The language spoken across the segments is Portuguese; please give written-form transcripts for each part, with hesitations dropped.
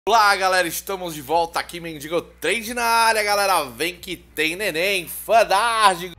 Olá galera, estamos de volta aqui, Mendigo Trade na área, galera, vem que tem neném, fantástico!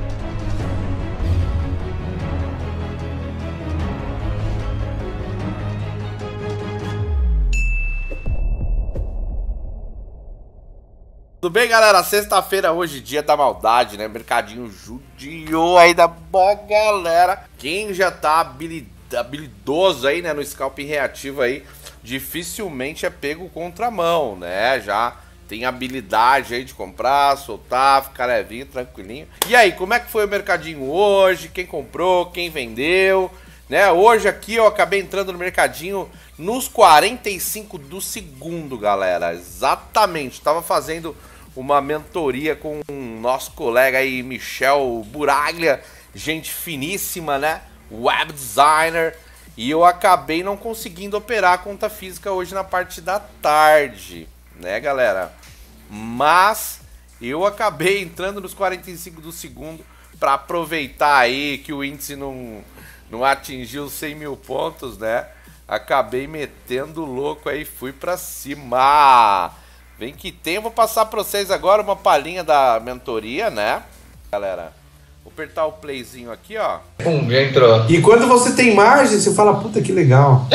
Tudo bem, galera? Sexta-feira hoje, dia da maldade, né? Mercadinho judiou aí da boa galera. Quem já tá habilidoso aí, né, no scalping reativo aí, dificilmente é pego contramão, né? Já tem habilidade aí de comprar, soltar, ficar levinho, tranquilinho. E aí, como é que foi o mercadinho hoje? Quem comprou, quem vendeu, né? Hoje aqui eu acabei entrando no mercadinho nos 45 do segundo, galera. Exatamente, tava fazendo uma mentoria com o nosso colega aí, Michel Buraglia, gente finíssima, né? Web designer. E eu acabei não conseguindo operar a conta física hoje na parte da tarde, né, galera? Mas eu acabei entrando nos 45 do segundo para aproveitar aí que o índice não atingiu 100 mil pontos, né? Acabei metendo louco aí, fui para cima. Vem que tem, eu vou passar para vocês agora uma palhinha da mentoria, né, galera? Vou apertar o playzinho aqui, ó. Já entrou. E quando você tem margem, você fala, puta que legal.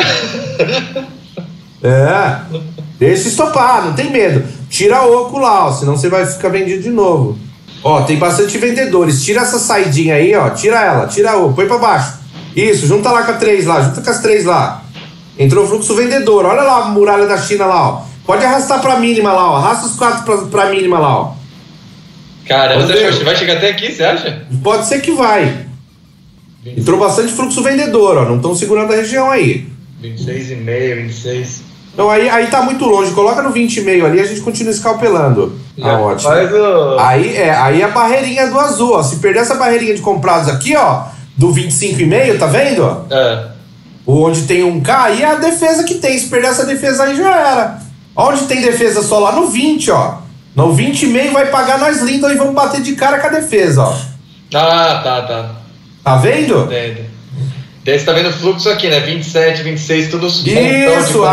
Deixa estopar, não tem medo. Tira oco lá, ó, senão você vai ficar vendido de novo. Ó, tem bastante vendedores. Tira essa saidinha aí, ó. Tira ela, tira oco, põe pra baixo. Isso, junta lá com a 3 lá, junta com as 3 lá. Entrou o fluxo vendedor. Olha lá a muralha da China lá, ó. Pode arrastar pra mínima lá, ó. Arrasta os 4 pra mínima lá, ó. Caramba, você vai chegar até aqui, você acha? Pode ser que vai. Entrou bastante fluxo vendedor, ó. Não estão segurando a região aí. 26,5, 26. Então aí tá muito longe. Coloca no 20,5 ali, a gente continua escalpelando. Ah, ótimo. Aí a barreirinha do azul, ó. Se perder essa barreirinha de comprados aqui, ó, do 25,5, tá vendo? Onde tem um K, aí é a defesa que tem. Se perder essa defesa aí, já era. Onde tem defesa só lá no 20, ó. No 20,5 vai pagar nós lindo e vamos bater de cara com a defesa, ó. Tá. Tá vendo? Entendo. Daí você tá vendo o fluxo aqui, né? 27, 26, tudo isso,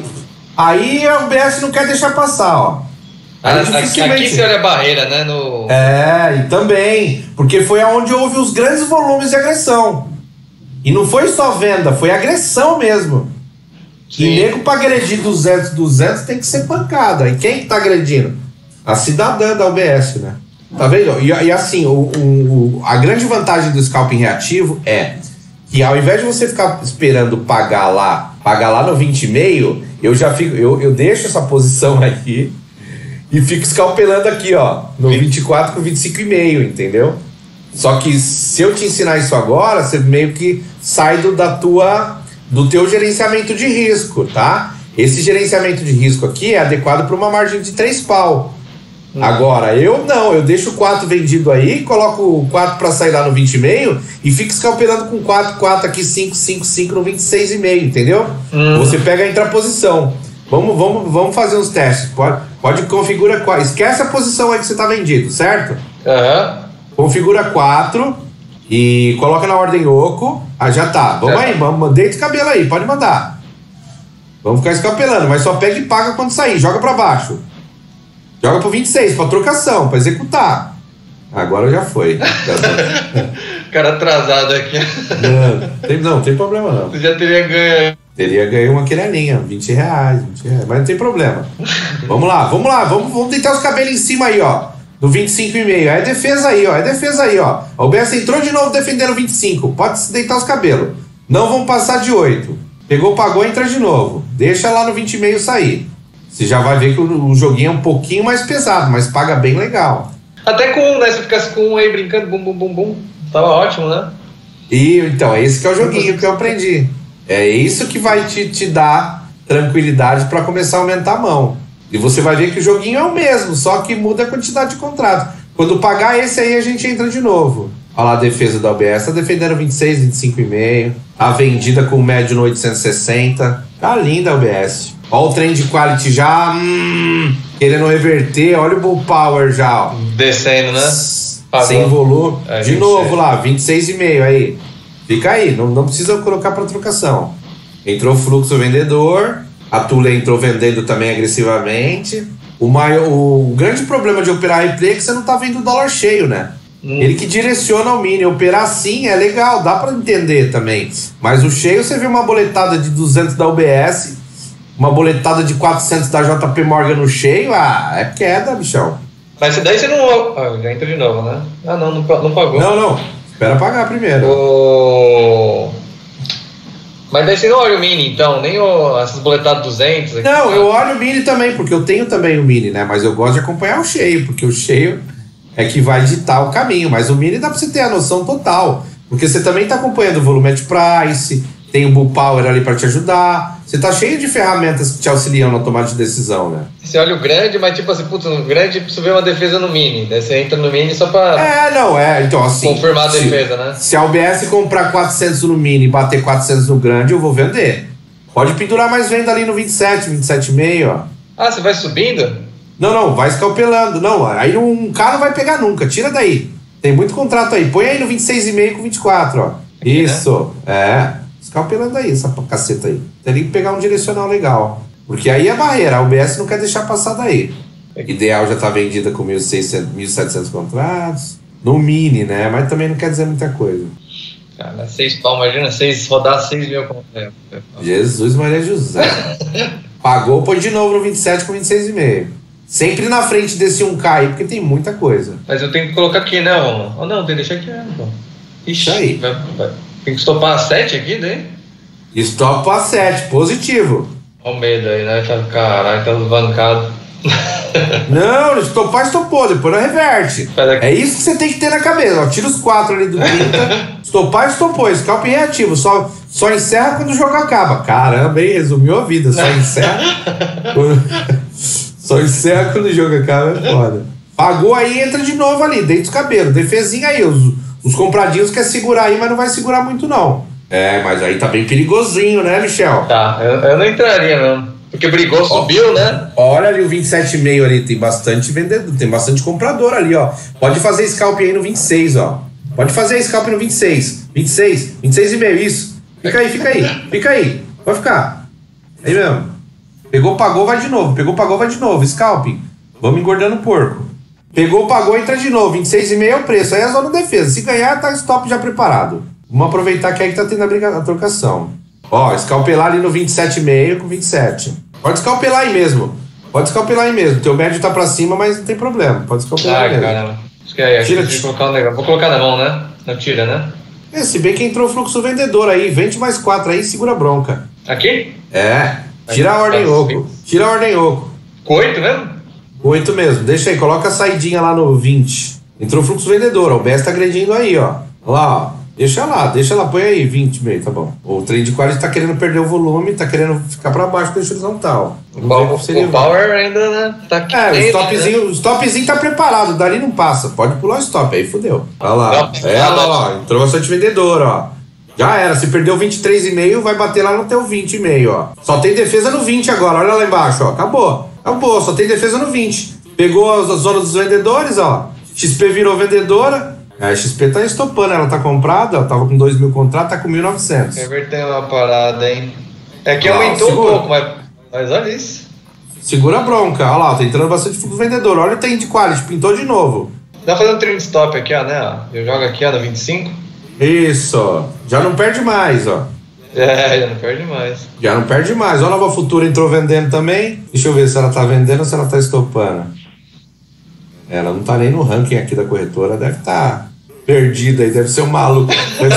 aí a UBS não quer deixar passar, ó. Aqui você olha a barreira, né? E também, porque foi aonde houve os grandes volumes de agressão. E não foi só venda, foi agressão mesmo. Sim. E nego pra agredir 200 tem que ser pancada. E quem que tá agredindo? A cidadã da UBS, né? Tá vendo? E assim, a grande vantagem do scalping reativo é que ao invés de você ficar esperando pagar lá no 20,5, eu deixo essa posição aqui e fico scalpelando aqui, ó, no 24 com 25,5, entendeu? Só que se eu te ensinar isso agora, você meio que sai do teu gerenciamento de risco, tá? Esse gerenciamento de risco aqui é adequado para uma margem de 3 pau. Agora, eu deixo o 4 vendido aí, coloco o 4 para sair lá no 20,5 e fico escalpelando com 4 aqui, 5 no 26,5, entendeu? Você pega a intraposição. Vamos fazer uns testes. Pode configura 4. Esquece a posição aí que você tá vendido, certo? Configura 4 e coloca na ordem oco. Já tá. Vamos aí, deita o cabelo aí, pode mandar. Vamos ficar escalpelando, mas só pega e paga quando sair. Joga para baixo. Joga pro 26, pra trocação, pra executar. Agora já foi. Cara atrasado aqui. Não tem problema não. Você já teria ganho. Teria ganho uma querelinha, 20 reais, mas não tem problema. Vamos lá, vamos deitar os cabelos em cima aí, ó. Do 25,5. É defesa aí, ó. A UBS entrou de novo defendendo 25. Pode se deitar os cabelos. Não vão passar de 8. Pegou, pagou, entra de novo. Deixa lá no 20,5 sair. Você já vai ver que o joguinho é um pouquinho mais pesado, mas paga bem legal. Até com 1, né? Se ficasse com 1 aí brincando, bum, tava ótimo, né? E então, esse que é o joguinho que eu aprendi. É isso que vai te dar tranquilidade para começar a aumentar a mão. E você vai ver que o joguinho é o mesmo, só que muda a quantidade de contrato. Quando pagar esse aí, a gente entra de novo. Olha lá a defesa da UBS, tá defendendo 26, 25,5. A vendida com médio no 860. Tá linda a UBS. Olha o trend quality já, querendo reverter. Olha o bull power já, ó. Descendo, né? Sem volume. De novo lá, 26,5 aí. Fica aí, não precisa colocar para trocação. Entrou fluxo vendedor. A Thule entrou vendendo também agressivamente. O grande problema de operar replay é que você não tá vendo o dólar cheio, né? Ele que direciona o mini. Operar assim é legal, dá pra entender também. Mas o cheio, você vê uma boletada de 200 da UBS, uma boletada de 400 da JP Morgan no cheio, é queda, bichão. Mas daí você não... já entrou de novo, né? Não pagou. Não. Espera pagar primeiro. Mas daí você não olha o mini, então? Nem essas boletadas 200? Aqui, não, eu olho o mini também, porque eu tenho também o mini, né? Mas eu gosto de acompanhar o cheio, porque o cheio é que vai ditar o caminho. Mas o mini dá pra você ter a noção total. Porque você também tá acompanhando o volume de price, tem o Bull Power ali pra te ajudar. Você tá cheio de ferramentas que te auxiliam na tomada de decisão, né? Você olha o grande, mas tipo assim, putz, no grande você vê uma defesa no mini. Daí você entra no mini só pra... Então assim... confirmar a defesa, né? Se a UBS comprar 400 no mini e bater 400 no grande, eu vou vender. Pode pendurar mais venda ali no 27, 27,5, ó. Ah, você vai subindo? Não, vai escalpelando. Não, aí um cara não vai pegar nunca, tira daí. Tem muito contrato aí. Põe aí no 26,5 com 24, ó. Aqui, isso, né? Escalpelando aí, essa caceta aí. Teria que pegar um direcional legal. Porque aí é barreira, a UBS não quer deixar passar daí. Ideal já tá vendida com 1.700 contratos. No mini, né? Mas também não quer dizer muita coisa. Cara, 6 pau, imagina, rodar 6 mil contratos. Jesus Maria José. Pagou, põe de novo no 27 com 26,5. Sempre na frente desse 1K aí, porque tem muita coisa. Mas eu tenho que colocar aqui, né, Romulo? Não, tem que deixar aqui, pô. Ixi, aí. Vai. Tem que estopar a 7 aqui, daí? Estopa a 7, positivo. Olha o medo aí, né? Caralho, tá vancado. Não, estopou, depois não reverte. É isso que você tem que ter na cabeça. Ó, tira os 4 ali do 30. Estopar, estopou. Scalp reativo. Só encerra quando o jogo acaba. Caramba, hein? Resumiu a vida. Só encerra. Só encerra quando o jogo acaba. É foda. Pagou aí, entra de novo ali. Deita os cabelos. Defesinha aí. Os compradinhos quer segurar aí, mas não vai segurar muito, não. Mas aí tá bem perigosinho, né, Michel? Tá, eu não entraria, não. Porque brigou, subiu, né? Olha ali o 27,5 ali, tem bastante vendedor, tem bastante comprador ali, ó. Pode fazer scalp aí no 26, ó. Pode fazer scalp no 26. 26,5, isso. Fica aí. Pode ficar. Aí mesmo. Pegou, pagou, vai de novo. Pegou, pagou, vai de novo. Scalping. Vamos engordando o porco. Pegou, pagou, entra de novo. 26,5 é o preço. Aí é a zona de defesa. Se ganhar, tá stop já preparado. Vamos aproveitar que aí que tá tendo a trocação. Ó, escalpelar ali no 27,5 com 27. Pode escalpelar aí mesmo. Teu médio tá pra cima, mas não tem problema. Pode escalpelar aí mesmo. Caramba. Acho que é tira, que colocar um negócio. Vou colocar na mão, né? Não tira, né? Se bem que entrou o fluxo vendedor aí. Vende mais 4 aí, segura a bronca. Aqui? Tira a ordem oco. Com 8 mesmo? 8 mesmo. Deixa aí, coloca a saidinha lá no 20. Entrou o fluxo vendedor, ó. O BS tá agredindo aí, ó. Olha lá, ó. Deixa lá, põe aí, 20 meio, tá bom. O trem de quality tá querendo perder o volume, tá querendo ficar pra baixo, deixa ele tal. O power ainda, né? Tá aqui. O stopzinho tá preparado, dali não passa. Pode pular o stop, aí fudeu. Olha lá. Ó, entrou bastante vendedor, ó. Já era, se perdeu 23,5, vai bater lá no teu 20,5, ó. Só tem defesa no 20 agora, olha lá embaixo, ó. Acabou, só tem defesa no 20. Pegou a zona dos vendedores, ó. XP virou vendedora. A XP tá estopando, ela tá comprada, ela tava com 2.000 contratos, tá com 1.900. Reverteu uma parada, hein? É que aumentou um pouco, mas olha isso. Segura a bronca, olha lá, tá entrando bastante fluxo vendedor. Olha o trem de quality, pintou de novo. Dá pra fazer um trend stop aqui, ó, né? Eu jogo aqui, ó, no 25. Isso, já não perde mais, ó. Já não perde mais. Olha a Nova Futura entrou vendendo também. Deixa eu ver se ela tá vendendo ou se ela tá estopando. Ela não tá nem no ranking aqui da corretora, deve estar perdida aí, deve ser um maluco.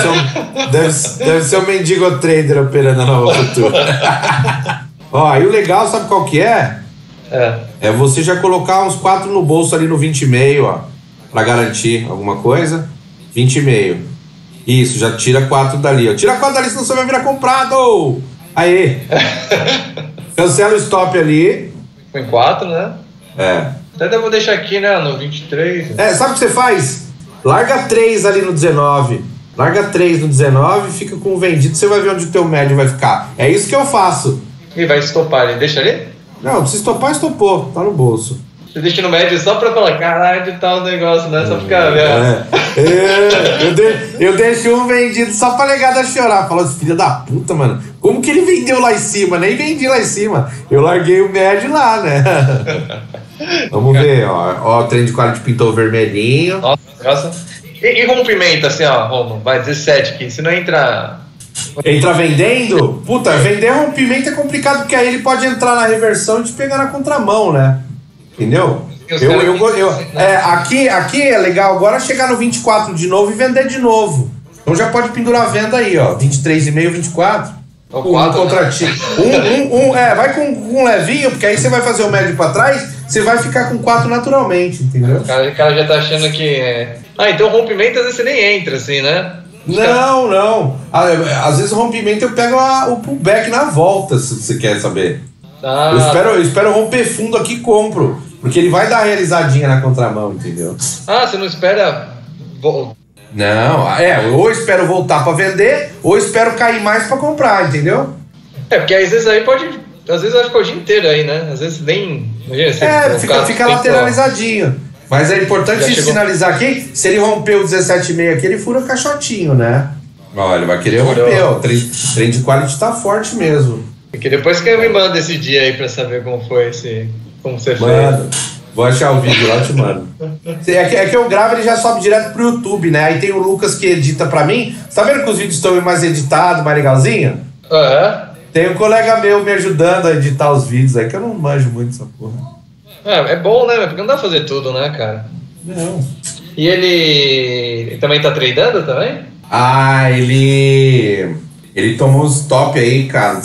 Deve ser um mendigo trader operando a Nova Futura. Ó, e o legal, sabe qual que é? É você já colocar uns 4 no bolso ali no 20,5, ó. Pra garantir alguma coisa. 20,5. Isso, já tira 4 dali, ó. Tira 4 dali, senão você vai virar comprado! Aê! Cancela o stop ali. Põe 4, né? Até eu vou deixar aqui, né, no 23. Sabe o que você faz? Larga 3 ali no 19. Larga 3 no 19, fica com o vendido, você vai ver onde o teu médio vai ficar. É isso que eu faço. E vai estopar ali, deixa ali? Não, se estopar, estopou, tá no bolso. Você deixa no médio só pra falar, caralho, de tal negócio, né? Só ficar vendo. Eu deixei um vendido só pra negada chorar. Falou assim, filha da puta, mano. Como que ele vendeu lá em cima? Nem vendi lá em cima. Eu larguei o médio lá, né? Vamos ver, ó. O trem de quality pintou vermelhinho. Nossa. E rompimento, assim, ó, Romo, vai 17 aqui. Se não entrar. Entra vendendo? Puta, vender rompimento é complicado, porque aí ele pode entrar na reversão e te pegar na contramão, né? Entendeu? Aqui é legal agora chegar no 24 de novo e vender de novo. Então já pode pendurar a venda aí, ó. 23,5, 24. O 4 contratinho. Vai com um levinho, porque aí você vai fazer o médio pra trás, você vai ficar com 4 naturalmente, entendeu? O cara já tá achando que. Então rompimento às vezes você nem entra, assim, né? Não. Às vezes o rompimento eu pego o pullback na volta, se você quer saber. Eu espero romper fundo aqui e compro. Porque ele vai dar a realizadinha na contramão, entendeu? Você não espera. Não, ou espero voltar pra vender, ou espero cair mais pra comprar, entendeu? Porque às vezes aí pode. Às vezes vai ficar o dia inteiro aí, né? Às vezes nem. Imagina, fica lateralizadinho. Mas é importante sinalizar aqui, se ele romper o 17,5 aqui, ele fura o caixotinho, né? Ó, ele vai querer romper, ó. O trem de quality tá forte mesmo. Porque depois que eu me mando esse dia aí pra saber como foi esse. Como você Mano, vou achar o vídeo lá e te mando. É que eu gravo, ele já sobe direto pro YouTube, né? Aí tem o Lucas que edita pra mim. Você tá vendo que os vídeos estão mais editados, mais legalzinho? Tem um colega meu me ajudando a editar os vídeos aí, que eu não manjo muito essa porra. É bom, né? Porque não dá pra fazer tudo, né, cara? Não. E ele também tá tradando também? Ele tomou uns top aí, cara.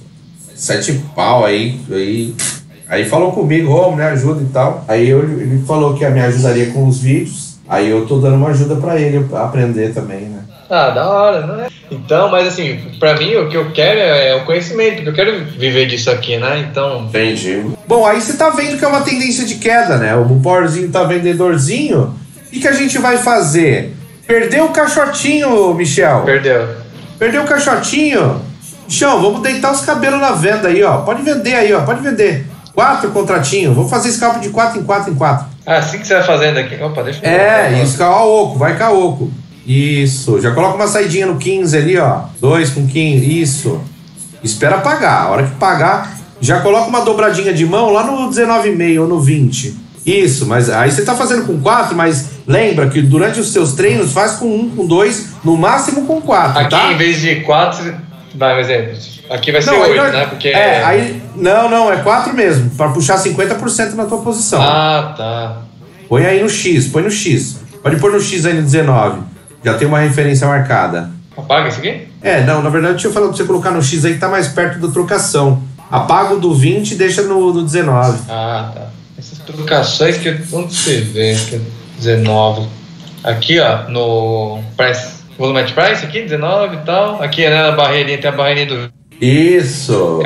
7 pau aí falou comigo, me ajuda e tal. Aí ele falou que me ajudaria com os vídeos. Aí eu tô dando uma ajuda pra ele aprender também, né? Da hora, né? Então, mas assim, pra mim o que eu quero é o conhecimento, porque eu quero viver disso aqui, né? Então. Entendi. Bom, aí você tá vendo que é uma tendência de queda, né? O powerzinho tá vendedorzinho. E que a gente vai fazer? Perdeu o caixotinho, Michel. Perdeu o caixotinho. Michel, vamos deitar os cabelos na venda aí, ó. Pode vender aí, ó. Pode vender. 4 contratinhos. Vou fazer scalp de 4 em 4 em 4. Assim que você vai fazendo aqui. Opa, deixa eu isso, caoco. Vai caoco. Isso. Já coloca uma saidinha no 15 ali, ó. 2 com 15. Isso. Espera pagar. A hora que pagar, já coloca uma dobradinha de mão lá no 19,5 ou no 20. Isso, mas aí você tá fazendo com 4, mas lembra que durante os seus treinos faz com 1, com 2, no máximo com 4, aqui, tá? Em vez de 4, vai, exemplo. Aqui vai ser 8, né? Porque não, é 4 mesmo, para puxar 50% na tua posição. Tá. Põe aí no X, Pode pôr no X aí no 19. Já tem uma referência marcada. Apaga isso aqui? Não, na verdade, deixa eu falar pra você colocar no X aí que tá mais perto da trocação. Apaga o do 20 e deixa no 19. Tá. Essas trocações que onde você vê que é 19. Aqui, ó, no price, volume price aqui, 19 e tal. Aqui, né, na barreirinha, tem a barreirinha do... Isso.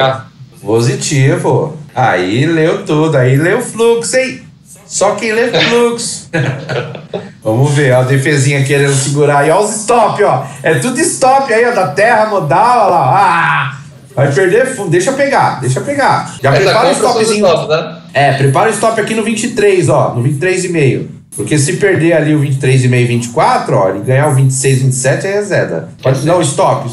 Positivo. Aí leu tudo, aí leu o fluxo, hein? Só quem lê fluxo. Vamos ver, ó, a defesinha querendo segurar aí, ó, os stop, ó. É tudo stop aí, ó, da terra modal, ó lá. Vai perder fundo, deixa pegar. Já prepara o stopzinho. Né? Prepara o stop aqui no 23, ó, no 23,5. Porque se perder ali o 23,5 e 24, ó, ele ganhar o 26, 27 aí é zeda. Não, stop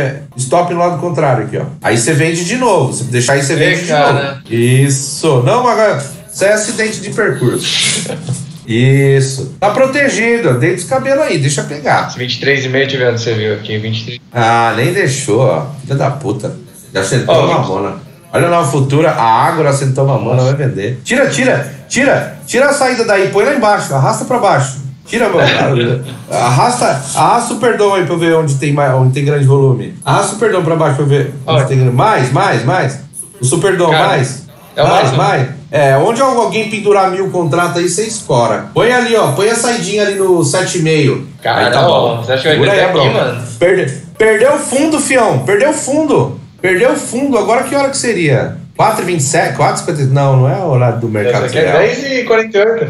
no lado contrário aqui, ó. Aí você vende de novo, se deixar aí você vende de novo. Né? Isso. Não, mas isso é acidente de percurso. Isso. Tá protegido, ó. Deita os cabelos aí, deixa pegar. 23,5 tivendo, você viu aqui, 23. Nem deixou, ó. Filha da puta. Já sentou uma mamona. Olha lá o Futura, a Ágora sentou mamona, vai vender. Tira a saída daí, põe lá embaixo, arrasta pra baixo. Tira, mano. Arrasta o perdão aí pra eu ver onde tem grande volume. Arrasta o perdão pra baixo pra eu ver onde tem grande. Mais. O superdom, mais. Mais. Onde alguém pendurar 1000 contratos aí, você escora. Põe ali, ó. Põe a saidinha ali no 7,5. Cara, tá bom. Você acha que vai vender aqui, mano? Perdeu o fundo, fião. Perdeu o fundo. Agora que hora que seria? 4,27? 4,50? Não é o horário do mercado. Aqui é 10h48.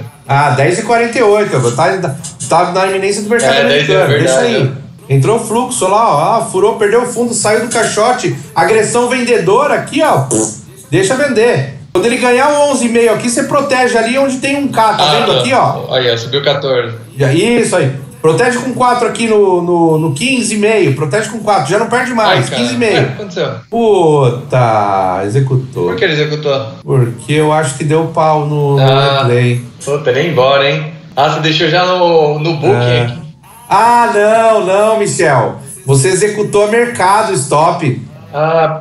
10h48. Tá na iminência do mercado americano. Deixa aí. Entrou o fluxo lá, ó. Furou, perdeu o fundo, saiu do caixote. Agressão vendedora aqui, ó. Deixa vender. Quando ele ganhar o 11,5 aqui, você protege ali onde tem um K, tá vendo aqui, ó? Aí, ó, subiu 14. Isso aí. Protege com 4 aqui no 15,5. Protege com 4, já não perde mais. 15,5. O que aconteceu? Puta, executou. Por que ele executou? Porque eu acho que deu pau no replay. Puta, ele ia embora, hein? Ah, você deixou já no booking aqui. Ah, não, Michel. Você executou a mercado stop. Ah,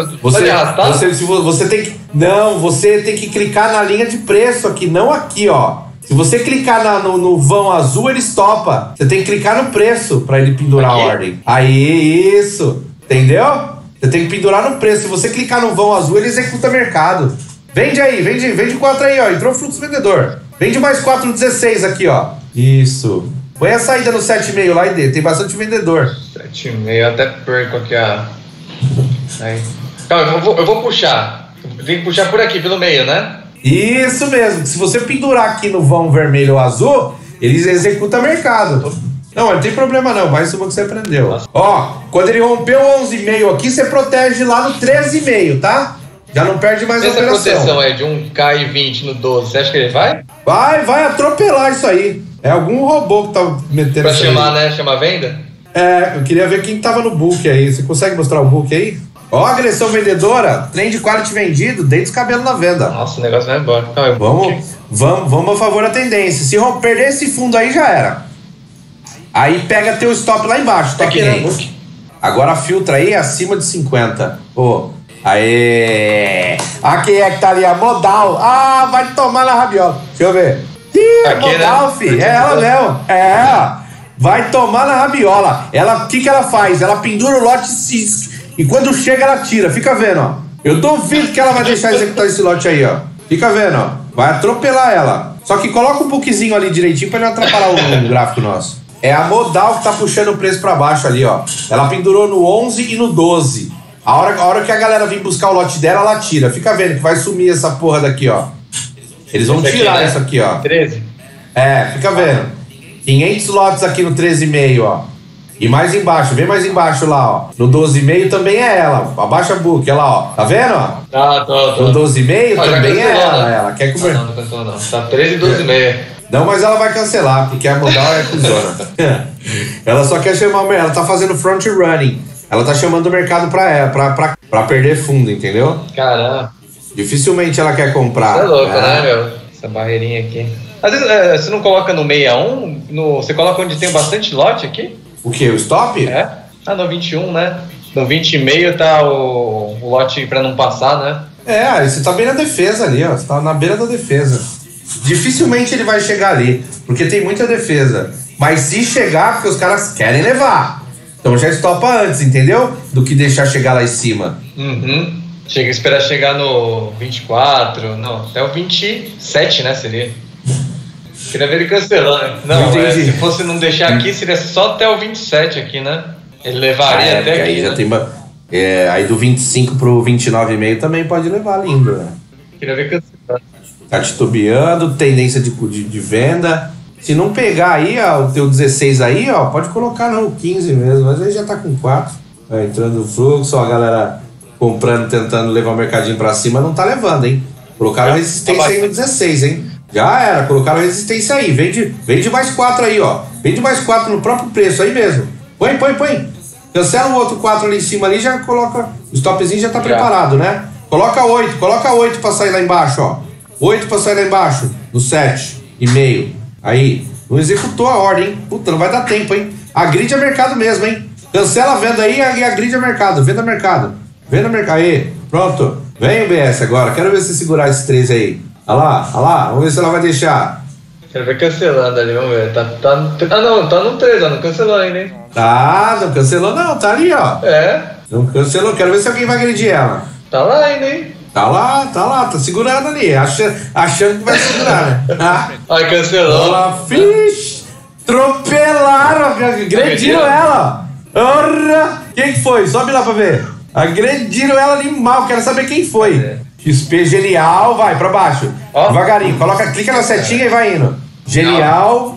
você tem que... Não, você tem que clicar na linha de preço aqui, não aqui, ó. Se você clicar no vão azul, ele estopa. Você tem que clicar no preço pra ele pendurar aqui? A ordem. Aí, isso. Entendeu? Você tem que pendurar no preço. Se você clicar no vão azul, ele executa mercado. Vende aí, vende 4 aí, ó. Entrou fluxo vendedor. Vende mais 4 no 16 aqui, ó. Isso. Põe a saída no 7,5 lá e dê. Tem bastante vendedor. 7,5, até perco aqui a... Aí. Calma, eu vou puxar. Tem que puxar por aqui, pelo meio, né? Isso mesmo. Se você pendurar aqui no vão vermelho ou azul, eles executam mercado. Não, não tem problema não. Mais uma que você aprendeu. Nossa. Ó, quando ele rompeu o 11,5 aqui, você protege lá no 13,5, tá? Já não perde mais a operação. Essa proteção é de um K20 no 12, você acha que ele vai? Vai atropelar isso aí. É algum robô que tá metendo pra isso chamar, aí. né? Chamar venda? É, eu queria ver quem tava no book aí. Você consegue mostrar o book aí? Ó, agressão vendedora, trend quality vendido, deita os cabelos na venda. Nossa, o negócio vai embora. Vamos a favor da tendência. Se perder esse fundo aí, já era. Aí pega teu stop lá embaixo, top aqui. Agora filtra aí acima de 50. Pô, aê! Aqui é que tá ali a modal. Ah, vai tomar na rabiola. Deixa eu ver. Ih, aqui, modal, né? Fi. É ela mesmo. É, vai tomar na rabiola. Ela, o que ela faz? Ela pendura o lote e quando chega ela tira. Fica vendo, ó. Eu duvido que ela vai deixar executar esse lote aí, ó. Fica vendo, ó. Vai atropelar ela. Só que coloca um bookzinho ali direitinho pra ele não atrapalhar o gráfico nosso. É a modal que tá puxando o preço pra baixo ali, ó. Ela pendurou no 11 e no 12. A hora que a galera vir buscar o lote dela, ela tira. Fica vendo que vai sumir essa porra daqui, ó. Eles vão tirar isso aqui, ó. 13? É, fica vendo. 500 lotes aqui no 13,5, ó. E mais embaixo, vem mais embaixo lá, ó. No 12,5 também é ela. Abaixa a book, olha lá, ó. Tá vendo, ó? Tô. No 12,5 também é ela. Ela quer comer. Não cancelou não. Tá 13 e 12,5. Não, mas ela vai cancelar, porque a modal é cuzona. Ela só quer chamar o mercado. Ela tá fazendo front running. Ela tá chamando o mercado pra perder fundo, entendeu? Caramba. Dificilmente ela quer comprar. Você é louco, né, meu? Essa barreirinha aqui. Às vezes você não coloca no 61, você coloca onde tem bastante lote aqui? O que? O stop? É. Ah, no 21, né? No 20,5 tá o lote pra não passar, né? É, aí você tá bem na defesa ali, ó. Você tá na beira da defesa. Dificilmente ele vai chegar ali, porque tem muita defesa. Mas se chegar, porque os caras querem levar. Então já estopa antes, entendeu? Do que deixar chegar lá em cima. Uhum. Esperar chegar no 24, não, até o 27, né, seria? Queria ver ele cancelando. Não, se fosse não deixar aqui, seria só até o 27 aqui, né? Ele levaria até aqui, aí né? Já tem aí do 25 pro 29,5 também pode levar lindo, né? Queria ver cancelando. Tá titubeando, tendência de venda. Se não pegar aí, ó, o teu 16 aí, ó, pode colocar no 15 mesmo, mas aí já tá com 4. Tá entrando no fluxo, ó, a galera comprando, tentando levar o mercadinho pra cima, não tá levando, hein? Colocaram resistência aí no 16, hein? Já era, colocaram resistência aí. Vende mais 4 aí, ó. Vende mais 4 no próprio preço aí mesmo. Põe. Cancela o outro 4 ali em cima ali, já coloca. O stopzinho já tá preparado, né? Coloca 8 pra sair lá embaixo, ó. 8 pra sair lá embaixo. No 7,5. Aí. Não executou a ordem, hein? Puta, não vai dar tempo, hein? A grid é mercado mesmo, hein? Cancela a venda aí e a grid é mercado. Venda mercado. Aí. Pronto. Vem o BS agora. Quero ver se segurar esses 3 aí. Olha lá. Vamos ver se ela vai deixar. Quero ver cancelando ali, vamos ver. Tá no 3, ó. Não cancelou ainda, hein? Tá, não cancelou não. Tá ali, ó. É. Não cancelou. Quero ver se alguém vai agredir ela. Tá lá ainda, hein? Tá lá. Tá segurando ali. Achando que vai segurar, né? Ai, cancelou. Olha, fish. Atropelaram. Agrediram ela. Orra. Quem que foi? Sobe lá pra ver. Agrediram ela ali mal. Quero saber quem foi. XP genial. Vai pra baixo. Devagarinho. Clica na setinha e vai indo. Genial.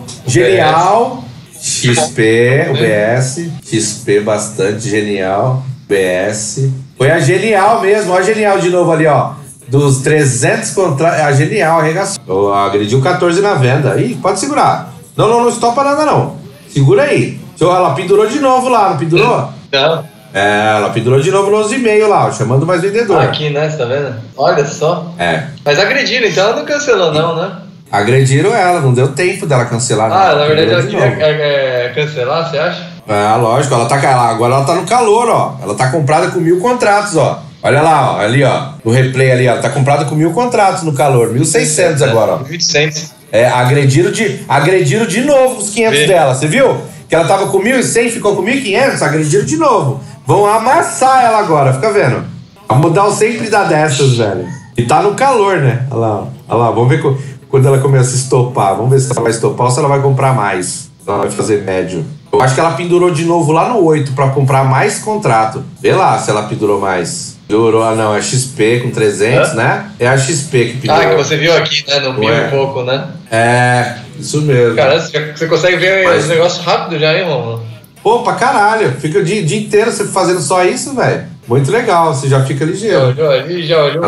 XP. UBS. XP bastante genial. UBS. Foi a genial mesmo. Olha a genial de novo ali, ó. dos 300 contratos. É genial, arregaçou. Agrediu 14 na venda. Ih, pode segurar. Não estopa nada não. Segura aí. Ela pendurou de novo lá, não pendurou? Não. Ela pendurou de novo no 11,5 lá, chamando mais vendedor. Aqui, né? Você tá vendo? Olha só. Mas agrediram, então ela não cancelou não, né? Agrediram ela, não deu tempo dela cancelar. Na verdade ela queria cancelar, você acha? Lógico, agora ela tá no calor, ó. Ela tá comprada com 1.000 contratos, ó. Olha lá, ó, ali, ó, no replay ali, ó. Tá comprada com 1.000 contratos no calor, 1.600 agora, ó. 1.800. Agrediram de novo os 500 dela, você viu? Que ela tava com 1.100, ficou com 1.500, agrediram de novo. Vão amassar ela agora, fica vendo. A Modal sempre dá dessas, velho. E tá no calor, né? Olha lá, vamos ver quando ela começa a estopar. Vamos ver se ela vai estopar ou se ela vai comprar mais. Ela vai fazer médio. Eu acho que ela pendurou de novo lá no 8 pra comprar mais contrato. Vê lá se ela pendurou mais. Pendurou, não, é XP com 300, né? É a XP que pendurou. Que você viu aqui, né? No 1.000 e pouco, né? Isso mesmo. Cara, você consegue ver os negócios rápido já, hein, mano? Pô, pra caralho. Fica o dia inteiro você fazendo só isso, velho. Muito legal, você já fica ligeiro. Já olhou.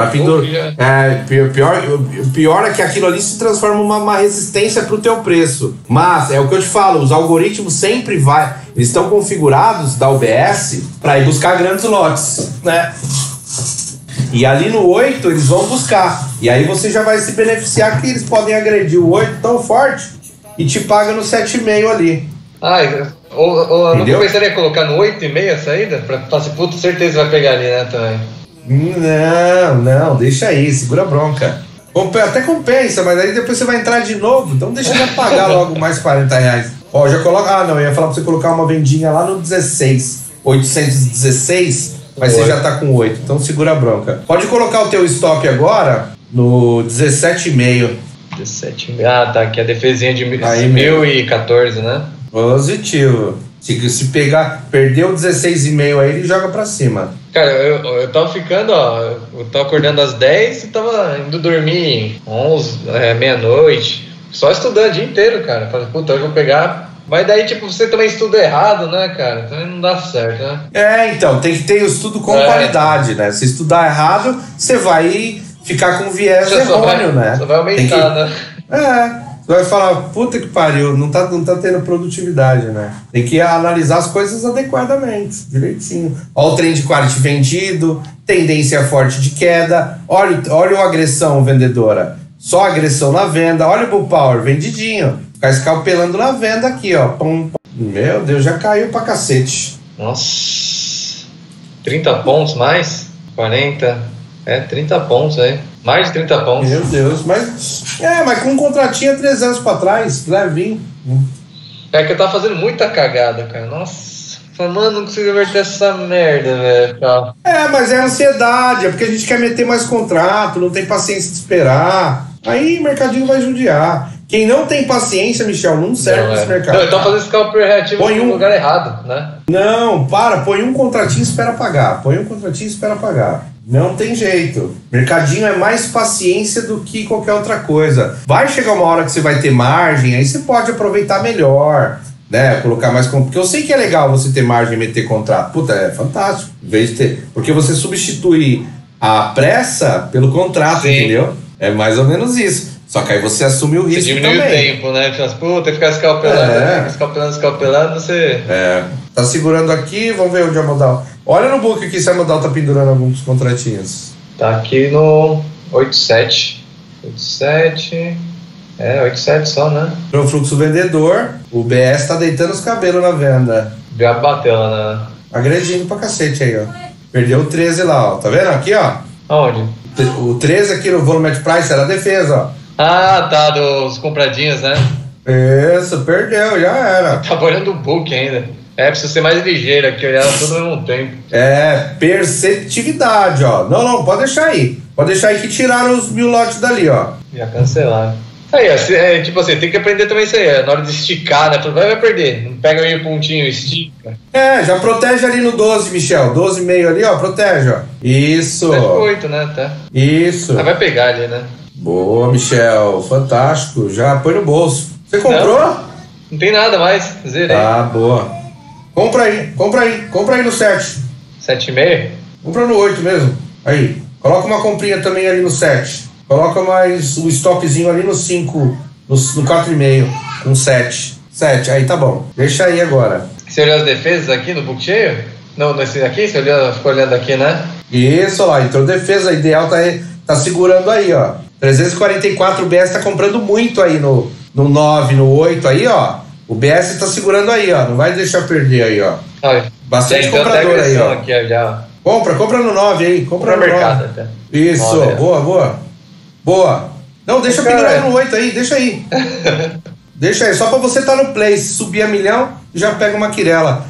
Pior é que aquilo ali se transforma uma resistência pro teu preço. Mas, é o que eu te falo, os algoritmos sempre eles estão configurados da UBS para ir buscar grandes lotes, né? E ali no 8 eles vão buscar. E aí você já vai se beneficiar que eles podem agredir o 8 tão forte e te paga no 7,5 ali. Ou não pensaria em colocar no 8,5 a saída? Pra falar assim, puta, certeza vai pegar ali, né, também. Não, deixa aí, segura a bronca. Até compensa, mas aí depois você vai entrar de novo, então deixa eu pagar logo mais R$40. Ó, já coloca. Eu ia falar pra você colocar uma vendinha lá no 16, 816, mas você já tá com 8, então segura a bronca. Pode colocar o teu stop agora no 17,5. 17,5. Tá, aqui a defesinha de 1.014, né? Positivo. Se perder o 16,5 aí, ele joga pra cima. Cara, eu tava ficando, eu tava acordando às 10 e tava indo dormir 11, meia-noite, só estudando o dia inteiro, cara. Falei, puta, eu vou pegar. Mas daí, tipo, você também estuda errado, né, cara? Então não dá certo, né? Então, tem que ter o estudo com qualidade, né? Se estudar errado, você vai ficar com viés errôneo, né? Só vai aumentar, né? Você vai falar, puta que pariu, não tá tendo produtividade, né? Tem que analisar as coisas adequadamente, direitinho. Olha o trend quality vendido, tendência forte de queda, olha a agressão vendedora, só agressão na venda, olha o bull power, vendidinho. Ficar escalpelando na venda aqui, ó. Meu Deus, já caiu pra cacete. Nossa, 30 pontos mais? 40, 30 pontos aí. Mais de 30 pontos. Meu Deus, mas com um contratinho há 3 anos pra trás, levinho. É que eu tava fazendo muita cagada, cara. Nossa, mano, não consigo inverter essa merda, velho. Mas é ansiedade, é porque a gente quer meter mais contrato, não tem paciência de esperar. Aí o mercadinho vai judiar. Quem não tem paciência, Michel, não serve nesse mercado. Não, então fazendo scalp reativo no lugar errado, né? Não, põe um contratinho e espera pagar. Não tem jeito. Mercadinho é mais paciência do que qualquer outra coisa. Vai chegar uma hora que você vai ter margem, aí você pode aproveitar melhor, né? Colocar mais... Porque eu sei que é legal você ter margem e meter contrato. Puta, é fantástico. Em vez de ter... Porque você substitui a pressa pelo contrato, entendeu? É mais ou menos isso. Só que aí você assume o risco também. Você diminui o tempo, né? Puta, ficar escalpelando, você... Tá segurando aqui, vamos ver onde é a Modal. Olha no book aqui se a Modal tá pendurando alguns contratinhos. Tá aqui no 8,7. 8,7... 8,7 só, né? No fluxo vendedor, o BS tá deitando os cabelos na venda. Já bateu lá, né? Agredindo pra cacete aí, ó. Perdeu o 13 lá, ó. Tá vendo? Aqui, ó. Aonde? O 13 aqui no volume at price era a defesa, ó. Tá, dos compradinhos, né? Isso, perdeu, já era. Tava olhando o book ainda. Precisa ser mais ligeiro aqui, olhar tudo ao mesmo tempo. Perceptividade, ó. Não, pode deixar aí. Pode deixar aí que tiraram os 1.000 lotes dali, ó. Já cancelaram. Aí, tipo assim, tem que aprender também isso aí, na hora de esticar, né? Vai perder. Não pega meio pontinho, estica. Já protege ali no 12, Michel. 12,5 ali, ó, protege, ó. Isso. 7,8, né? Tá. Isso. Vai pegar ali, né? Boa, Michel. Fantástico. Já põe no bolso. Você comprou? Não tem nada mais. Zerei. Boa. Compra aí no 7. 7,5? Compra no 8 mesmo. Aí. Coloca uma comprinha também ali no 7. Coloca mais o stopzinho ali no 5, no 4,5, com 7. 7, aí tá bom. Deixa aí agora. Você olhou as defesas aqui no book cheio? Não, nesse aqui? Você ficou olhando aqui, né? Isso, ó lá, entrou defesa, ideal tá segurando aí, ó. 344, o BS tá comprando muito aí no 9, no 8 aí, ó. O BS tá segurando aí, ó. Não vai deixar perder aí, ó. Bastante comprador aí, ó. Aqui, já. Compra no 9 aí. Compra no mercado 9. até. Isso, 9, boa. Não, deixa pendurado no 8 aí, deixa aí. Deixa aí, só pra você tá no play. Se subir a milhão, já pega uma quirela.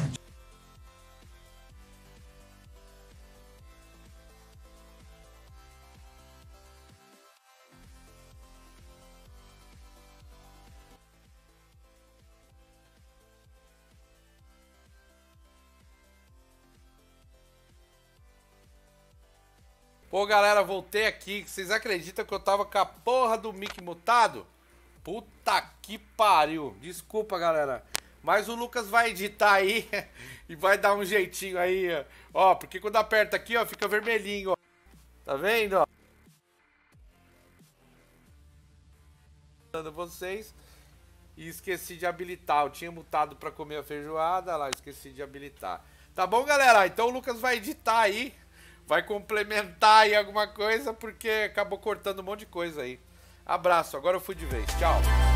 Pô, galera, voltei aqui. Vocês acreditam que eu tava com a porra do mic mutado? Puta que pariu. Desculpa, galera. Mas o Lucas vai editar aí e vai dar um jeitinho aí, ó. Porque quando aperta aqui, ó, fica vermelhinho, ó. Tá vendo, ó? Vocês. E esqueci de habilitar. Eu tinha mutado pra comer a feijoada. Lá, esqueci de habilitar. Tá bom, galera? Então o Lucas vai editar aí. Vai complementar aí alguma coisa, porque acabou cortando um monte de coisa aí. Abraço, agora eu fui de vez. Tchau.